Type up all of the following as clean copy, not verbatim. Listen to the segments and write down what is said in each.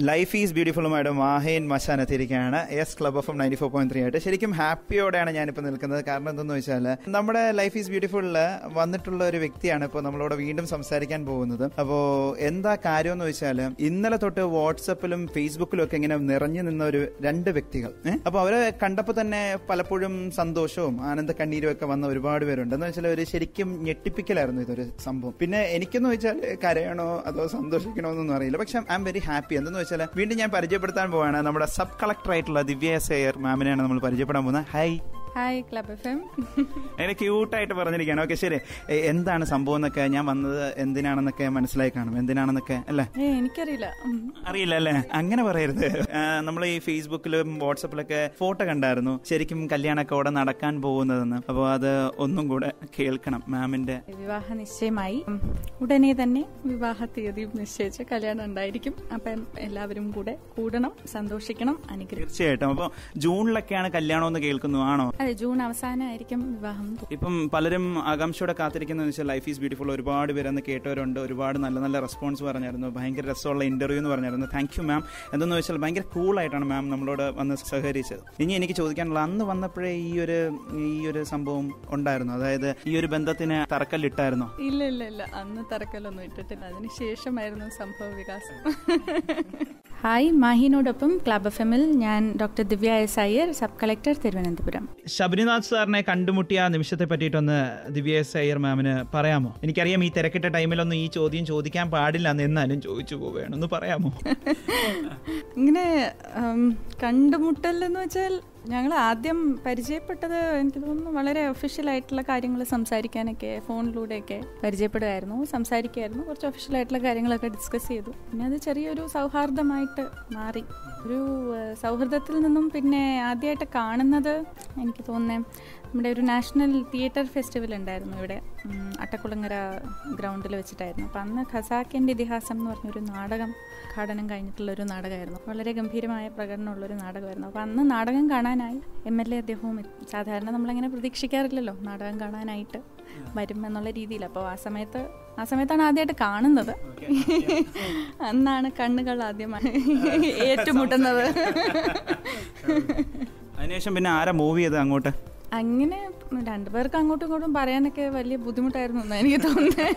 Life is ബ്യൂട്ടിഫുള്ളുമായിട്ട് മാഹേൻ മശാൻ എത്തിയിരിക്കുകയാണ് yes club of 94.3 ആയിട്ട്. ശരിക്കും ഹാപ്പിയോടെയാണ് ഞാനിപ്പോൾ നിൽക്കുന്നത്. കാരണം എന്തെന്ന് വെച്ചാൽ നമ്മുടെ ലൈഫ് ഈസ് ബ്യൂട്ടിഫുള്ളില് വന്നിട്ടുള്ള ഒരു വ്യക്തിയാണ് ഇപ്പോൾ നമ്മളോട് വീണ്ടും സംസാരിക്കാൻ പോകുന്നത്. അപ്പോൾ എന്താ കാര്യം എന്ന് വെച്ചാൽ ഇന്നലെ തൊട്ട് വാട്സപ്പിലും ഫേസ്ബുക്കിലും ഒക്കെ ഇങ്ങനെ നിറഞ്ഞു നിന്ന ഒരു രണ്ട് വ്യക്തികൾ. അപ്പോൾ അവരെ കണ്ടപ്പോൾ തന്നെ പലപ്പോഴും സന്തോഷവും ആനന്ദ കണ്ണീരും ഒക്കെ വന്ന ഒരുപാട് പേരുണ്ട്. എന്ന് വെച്ചാൽ ഒരു ശരിക്കും ഞെട്ടിപ്പിക്കലായിരുന്നു ഇതൊരു സംഭവം. പിന്നെ എനിക്കെന്ന് വെച്ചാൽ കരയണോ അതോ സന്തോഷിക്കണോ എന്നൊന്നും അറിയില്ല. പക്ഷെ ഐ എം വെരി ഹാപ്പി. എന്തെന്ന് വെച്ചാൽ വീണ്ടും ഞാൻ പരിചയപ്പെടുത്താൻ പോവാണ് നമ്മുടെ സബ് കളക്ടർ ആയിട്ടുള്ള ദിവ്യ സേയർ മാമിനെയാണ് നമ്മൾ പരിചയപ്പെടാൻ പോകുന്നത്. ഹായ് ക്ലബ് എഫ് എം. അങ്ങനെ ക്യൂട്ടായിട്ട് പറഞ്ഞിരിക്കുകയാണ്. ഓക്കെ, ശരി. എന്താണ് സംഭവം എന്നൊക്കെ, ഞാൻ വന്നത് എന്തിനാണെന്നൊക്കെ മനസ്സിലായി കാണും. എന്തിനാണെന്നൊക്കെ അല്ലേ? എനിക്കറിയില്ല. അറിയില്ല അല്ലേ? അങ്ങനെ പറയരുത്. നമ്മൾ ഈ ഫേസ്ബുക്കിലും വാട്സപ്പിലൊക്കെ ഫോട്ടോ കണ്ടായിരുന്നു ശരിക്കും കല്യാണമൊക്കെ അവിടെ നടക്കാൻ പോകുന്നതെന്ന്. അപ്പോൾ അത് ഒന്നും കൂടെ കേൾക്കണം. മാമിന്റെ വിവാഹ നിശ്ചയമായി ഉടനെ തന്നെ വിവാഹ തീയതിയും നിശ്ചയിച്ച് കല്യാണം ഉണ്ടായിരിക്കും. അപ്പം എല്ലാവരും കൂടെ കൂടണം, സന്തോഷിക്കണം, അനുഗ്രഹിക്കണം. തീർച്ചയായിട്ടും. അപ്പോൾ ജൂണിലൊക്കെയാണ് കല്യാണം എന്ന് കേൾക്കുന്നു, ആണോ? അതെ, ജൂൺ അവസാനമായിരിക്കും വിവാഹം. ഇപ്പം പലരും ആകാംക്ഷയോടെ കാത്തിരിക്കുന്ന വെച്ചാൽ ലൈഫ് ഈസ് ബ്യൂട്ടിഫുൾ ഒരുപാട് പേരെന്ന് കേട്ടവരുണ്ട്. ഒരുപാട് നല്ല നല്ല റെസ്പോൺസ് പറഞ്ഞായിരുന്നു. ഭയങ്കര രസമുള്ള ഇന്റർവ്യൂ എന്ന് പറഞ്ഞായിരുന്നു. Thank you ma'am. എന്തെന്ന് വെച്ചാൽ ഭയങ്കര കൂളായിട്ടാണ് മാം നമ്മളോട് വന്ന് സഹകരിച്ചത്. ഇനി എനിക്ക് ചോദിക്കാനുള്ള, അന്ന് വന്നപ്പോഴേ ഈ ഒരു സംഭവം ഉണ്ടായിരുന്നു, അതായത് ഈ ഒരു ബന്ധത്തിന് തറക്കല്ലിട്ടായിരുന്നോ? ഇല്ല ഇല്ല ഇല്ല, അന്ന് തറക്കല്ലൊന്നും ഇട്ടിട്ടില്ല. അതിനുശേഷമായിരുന്നു സംഭവ വികാസം. ഹായ്, മാഹിനോടൊപ്പം ക്ലബ് എഫ് എമ്മിൽ ഞാൻ doctor Divya S Iyer, sub collector, Thiruvananthapuram. Sabarinath സാറിനെ കണ്ടുമുട്ടിയ നിമിഷത്തെ പറ്റിയിട്ടൊന്ന് ദിവ്യ എസ് അയ്യർ മാമിന് പറയാമോ? എനിക്കറിയാം ഈ തിരക്കിട്ട ടൈമിലൊന്നും ഈ ചോദ്യം ചോദിക്കാൻ പാടില്ല, എന്നാലും ചോദിച്ചു പോവുകയാണ്, ഒന്ന് പറയാമോ? ഇങ്ങനെ കണ്ടുമുട്ടൽ എന്ന് വെച്ചാൽ ഞങ്ങൾ ആദ്യം പരിചയപ്പെട്ടത് എനിക്ക് തോന്നുന്നു വളരെ ഒഫീഷ്യലായിട്ടുള്ള കാര്യങ്ങൾ സംസാരിക്കാനൊക്കെ ഫോണിലൂടെയൊക്കെ പരിചയപ്പെടുമായിരുന്നു, സംസാരിക്കുമായിരുന്നു. കുറച്ച് ഒഫീഷ്യലായിട്ടുള്ള കാര്യങ്ങളൊക്കെ ഡിസ്കസ് ചെയ്തു. പിന്നെ അത് ചെറിയൊരു സൗഹാർദ്ദമായിട്ട് മാറി. ഒരു സൗഹൃദത്തിൽ നിന്നും പിന്നെ ആദ്യമായിട്ട് കാണുന്നത് എനിക്ക് തോന്നുന്നത് നമ്മുടെ ഒരു നാഷണൽ തിയേറ്റർ ഫെസ്റ്റിവൽ ഉണ്ടായിരുന്നു ഇവിടെ അട്ടക്കുളങ്ങര ഗ്രൗണ്ടിൽ വെച്ചിട്ടായിരുന്നു. അപ്പം അന്ന് ഖസാക്കിൻ്റെ ഇതിഹാസം എന്ന് പറഞ്ഞൊരു നാടകം ഉദ്ഘാടനം കഴിഞ്ഞിട്ടുള്ളൊരു നാടകമായിരുന്നു. വളരെ ഗംഭീരമായ പ്രകടനമുള്ളൊരു നാടകമായിരുന്നു. അപ്പോൾ അന്ന് നാടകം കാണാനായി MLA അദ്ദേഹവും, സാധാരണ നമ്മളങ്ങനെ പ്രതീക്ഷിക്കാറില്ലല്ലോ നാടകം കാണാനായിട്ട് വരും എന്നുള്ള രീതിയിൽ. അപ്പോൾ ആ സമയത്താണ് ആദ്യമായിട്ട് കാണുന്നത്. അന്നാണ് കണ്ണുകൾ ആദ്യമായി ഏറ്റുമുട്ടുന്നത്. അതിനുശേഷം പിന്നെ ആരാ മൂവ് ചെയ്ത് അങ്ങോട്ട്? അങ്ങനെ രണ്ടുപേർക്ക് അങ്ങോട്ടും ഇങ്ങോട്ടും പറയാനൊക്കെ വലിയ ബുദ്ധിമുട്ടായിരുന്നു എന്നാണ് എനിക്ക് തോന്നുന്നത്.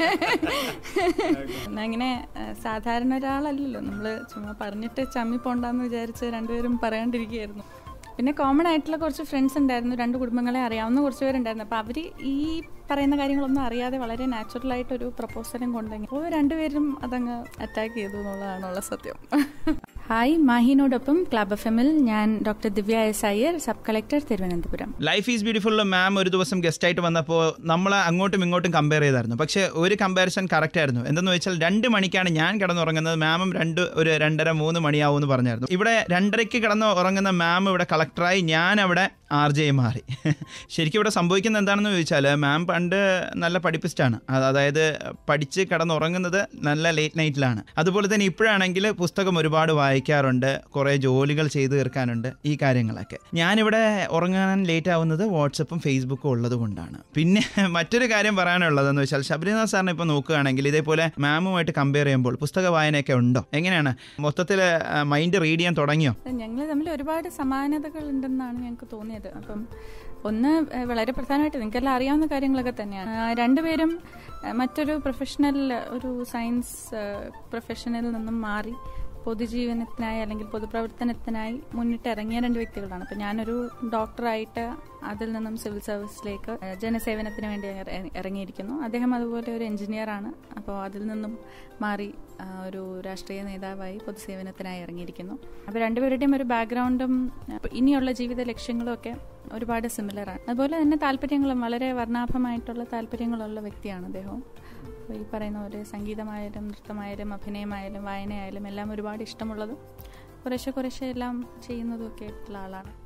അങ്ങനെ സാധാരണ ഒരാളല്ലല്ലോ, നമ്മൾ ചുമ്മാ പറഞ്ഞിട്ട് ചമ്മി പോണ്ടെന്ന് വിചാരിച്ച് രണ്ടുപേരും പറയാണ്ടിരിക്കുകയായിരുന്നു. പിന്നെ കോമൺ ആയിട്ടുള്ള കുറച്ച് ഫ്രണ്ട്സ് ഉണ്ടായിരുന്നു, രണ്ട് കുടുംബങ്ങളെ അറിയാവുന്ന കുറച്ച് പേരുണ്ടായിരുന്നു. അപ്പോൾ അവർ ഈ പറയുന്ന കാര്യങ്ങളൊന്നും അറിയാതെ വളരെ നാച്ചുറലായിട്ടൊരു പ്രപ്പോസലും കൊണ്ടെങ്കിൽ അപ്പോൾ രണ്ടുപേരും അതങ്ങ് അറ്റാക്ക് ചെയ്തു എന്നുള്ളതാണുള്ള സത്യം. ഹായ്, മാഹിനോടൊപ്പം ക്ലബ് എഫ് എമ്മിൽ ഞാൻ doctor Divya S Iyer, sub collector, Thiruvananthapuram. Life is beautiful ma'am ഒരു ദിവസം ഗസ്റ്റ് ആയിട്ട് വന്നപ്പോൾ നമ്മൾ അങ്ങോട്ടും ഇങ്ങോട്ടും കമ്പയർ ചെയ്തായിരുന്നു. പക്ഷേ ഒരു കമ്പാരിസൺ കറക്റ്റ് ആയിരുന്നു. എന്തെന്ന് വെച്ചാൽ 2 മണിക്കാണ് ഞാൻ കിടന്നുറങ്ങുന്നത്, മാമും ഒരു 2:30-3 മണിയാവും എന്ന് പറഞ്ഞായിരുന്നു. ഇവിടെ 2:30 കിടന്ന് ഉറങ്ങുന്ന മാം ഇവിടെ കളക്ടറായി, ഞാൻ അവിടെ RJ മാറി. ശരിക്കും ഇവിടെ സംഭവിക്കുന്നത് എന്താണെന്ന് ചോദിച്ചാൽ, മാം പണ്ട് നല്ല പഠിപ്പിസ്റ്റാണ്. അതായത് പഠിച്ച് കിടന്നുറങ്ങുന്നത് നല്ല ലേറ്റ് നൈറ്റിലാണ്. അതുപോലെ തന്നെ ഇപ്പോഴാണെങ്കിൽ പുസ്തകം ഒരുപാട് വായിക്കാറുണ്ട്, കുറേ ജോലികൾ ചെയ്തു തീർക്കാനുണ്ട്, ഈ കാര്യങ്ങളൊക്കെ. ഞാനിവിടെ ഉറങ്ങാൻ ലേറ്റ് ആവുന്നത് വാട്സപ്പും ഫേസ്ബുക്കും ഉള്ളത് കൊണ്ടാണ്. പിന്നെ മറ്റൊരു കാര്യം പറയാനുള്ളതെന്ന് വെച്ചാൽ, ശബരിനാഥ് സാറിനെ ഇപ്പോൾ നോക്കുകയാണെങ്കിൽ ഇതേപോലെ മാമുമായിട്ട് കമ്പയർ ചെയ്യുമ്പോൾ പുസ്തക വായനയൊക്കെ ഉണ്ടോ? എങ്ങനെയാണ് മൊത്തത്തിൽ മൈൻഡ് റീഡ് ചെയ്യാൻ തുടങ്ങിയോ? ഞങ്ങൾ തമ്മിൽ ഒരുപാട് സമാനതകൾ ഉണ്ടെന്നാണ് ഞങ്ങൾക്ക് തോന്നിയത്. അപ്പം ഒന്ന് വളരെ പ്രധാനമായിട്ട് നിങ്ങൾക്കെല്ലാം അറിയാവുന്ന കാര്യങ്ങളൊക്കെ തന്നെയാണ്. രണ്ടുപേരും മറ്റൊരു ഒരു സയൻസ് പ്രൊഫഷനിൽ നിന്നും മാറി പൊതുജീവനത്തിനായി അല്ലെങ്കിൽ പൊതുപ്രവർത്തനത്തിനായി മുന്നിട്ട് ഇറങ്ങിയ 2 വ്യക്തികളാണ്. അപ്പം ഞാനൊരു ഡോക്ടറായിട്ട് അതിൽ നിന്നും സിവിൽ സർവീസിലേക്ക് ജനസേവനത്തിന് വേണ്ടി ഇറങ്ങിയിരിക്കുന്നു. അദ്ദേഹം അതുപോലെ ഒരു എഞ്ചിനീയറാണ്. അപ്പോൾ അതിൽ നിന്നും മാറി ഒരു രാഷ്ട്രീയ നേതാവായി പൊതുസേവനത്തിനായി ഇറങ്ങിയിരിക്കുന്നു. അപ്പോൾ രണ്ടുപേരുടെയും ഒരു ബാക്ക്ഗ്രൗണ്ടും ഇനിയുള്ള ജീവിത ലക്ഷ്യങ്ങളും ഒക്കെ ഒരുപാട് സിമിലറാണ്. അതുപോലെ തന്നെ താല്പര്യങ്ങളും വളരെ വർണ്ണാഭമായിട്ടുള്ള താല്പര്യങ്ങളുള്ള വ്യക്തിയാണ് അദ്ദേഹവും. ഈ പറയുന്ന പോലെ സംഗീതമായാലും നൃത്തമായാലും അഭിനയമായാലും വായനയായാലും എല്ലാം ഒരുപാട് ഇഷ്ടമുള്ളതും കുറേശ്ശെ എല്ലാം ചെയ്യുന്നതും ഒക്കെ ആയിട്ടുള്ള ആളാണ്.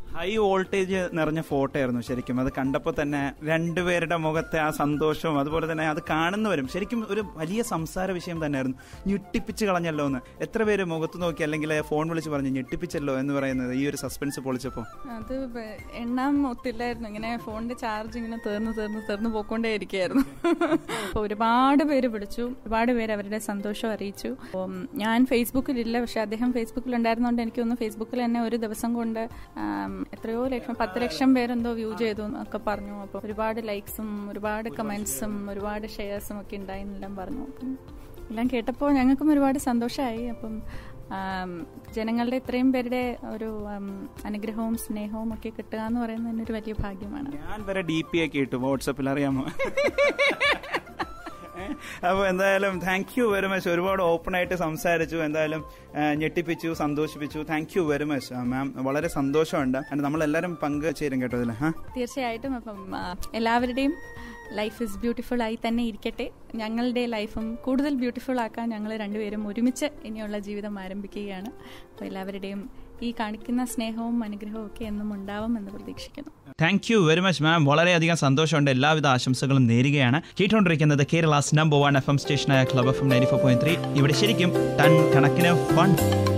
ഹൈ വോൾട്ടേജ് നിറഞ്ഞ ഫോട്ടോ ആയിരുന്നു ശരിക്കും. അത് കണ്ടപ്പോൾ തന്നെ രണ്ടുപേരുടെ മുഖത്തെ ആ സന്തോഷവും അതുപോലെ തന്നെ അത് കാണുന്നവരും ശരിക്കും ഒരു വലിയ സംസാര വിഷയം തന്നെയായിരുന്നു. ഞെട്ടിപ്പിച്ച് കളഞ്ഞല്ലോ എന്ന് എത്ര പേര് മുഖത്ത് നോക്കി അല്ലെങ്കിൽ ഫോൺ വിളിച്ച് പറഞ്ഞു ഞെട്ടിപ്പിച്ചല്ലോ എന്ന് പറയുന്നത് ഈ ഒരു സസ്പെൻസ് പൊളിച്ചപ്പോൾ. അത് എണ്ണാൻ ഒത്തില്ലായിരുന്നു. ഇങ്ങനെ ഫോണിന്റെ ചാർജ് ഇങ്ങനെ തീർന്നു പോയിക്കൊണ്ടേ ഇരിക്കുകയായിരുന്നു. അപ്പോൾ ഒരുപാട് പേര് വിളിച്ചു, ഒരുപാട് പേര് അവരുടെ സന്തോഷം അറിയിച്ചു. ഞാൻ ഫേസ്ബുക്കിലില്ല, പക്ഷെ അദ്ദേഹം ഫേസ്ബുക്കിലുണ്ടായിരുന്നതുകൊണ്ട് എനിക്കൊന്ന് ഫേസ്ബുക്കിൽ തന്നെ ഒരു ദിവസം കൊണ്ട് എത്രയോ ലക്ഷം 10 ലക്ഷം പേരെന്തോ വ്യൂ ചെയ്തു എന്നൊക്കെ പറഞ്ഞു. അപ്പോൾ ഒരുപാട് ലൈക്സും ഒരുപാട് കമന്റ്സും ഒരുപാട് ഷെയർസും ഒക്കെ ഉണ്ടായെന്നെല്ലാം പറഞ്ഞു. എല്ലാം കേട്ടപ്പോൾ ഞങ്ങൾക്കും ഒരുപാട് സന്തോഷമായി. അപ്പം ജനങ്ങളുടെ ഇത്രയും പേരുടെ ഒരു അനുഗ്രഹവും സ്നേഹവും ഒക്കെ കിട്ടുക എന്ന് പറയുന്നത് തന്നെ ഒരു വലിയ ഭാഗ്യമാണ്. ഞാൻ വരെ DP ഒക്കെ ഇട്ടു വാട്സപ്പിൽ, അറിയാമോ? അപ്പോൾ എന്തായാലും താങ്ക് യു വെരി മച്ച്. ഒരുപാട് ഓപ്പൺ ആയിട്ട് സംസാരിച്ചു, എന്തായാലും ഞെട്ടിപ്പിച്ചു, സന്തോഷിപ്പിച്ചു. Thank you very much ma'am. വളരെ സന്തോഷമുണ്ട്. നമ്മളെല്ലാവരും പങ്കുചേരും കേട്ടോ ഇതിൽ. തീർച്ചയായിട്ടും. അപ്പം എല്ലാവരുടെയും ലൈഫ് ഇസ് ബ്യൂട്ടിഫുൾ ആയി തന്നെ ഇരിക്കട്ടെ. ഞങ്ങളുടെ ലൈഫും കൂടുതൽ ബ്യൂട്ടിഫുൾ ആക്കാൻ ഞങ്ങൾ രണ്ടുപേരും ഒരുമിച്ച് ഇനിയുള്ള ജീവിതം ആരംഭിക്കുകയാണ്. അപ്പോൾ എല്ലാവരുടെയും ഈ കാണിക്കുന്ന സ്നേഹവും അനുഗ്രഹവും ഒക്കെ എന്നും ഉണ്ടാവും എന്ന് പ്രതീക്ഷിക്കുന്നു. Thank you very much ma'am. വളരെയധികം സന്തോഷമുണ്ട്. എല്ലാവിധ ആശംസകളും നേരുകയാണ്. കേട്ടുകൊണ്ടിരിക്കുന്നത് കേരളാസ് നമ്പർ 1 FM സ്റ്റേഷനായ ക്ലബ് FM 94.3. ഇവിടെ ശരിക്കും ടൺ കണക്കിന് ഫൺ.